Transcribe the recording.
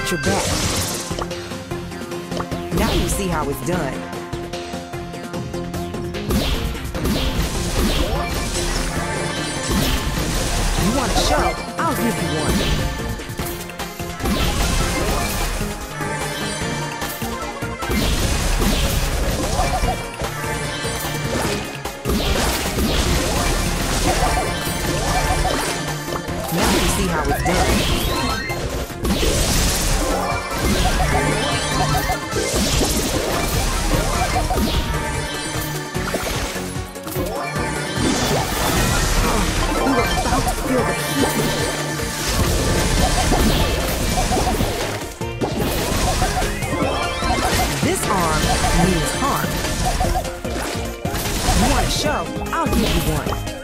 got your back. Now you see how it's done. You want a show? I'll give you one. Now you see how it's done. You are about to feel the heat. This arm means harm. You want a show? I'll give you one.